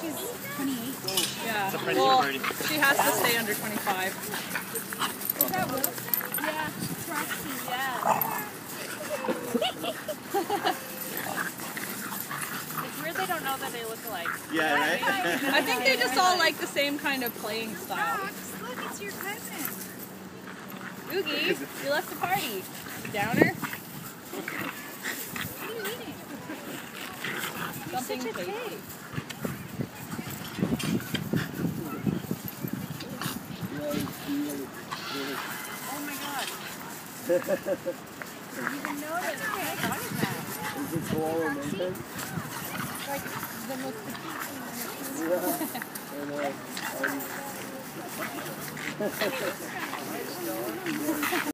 she's 28. Yeah. It's a French Well, party. she has to stay under 25. Is that Wilson? Yeah. Roxy, yeah. It's weird they don't know that they look alike. Yeah, right? I think they just all like the same kind of playing style. Rox, look, it's your cousin. Oogie, you left the party. Downer? What are you eating? Something You're such a tasty. pig. Oh my god. Didn't even know that. Okay. What is that? Is it swollen, isn't it? Like the most petite thing. Yeah, I know.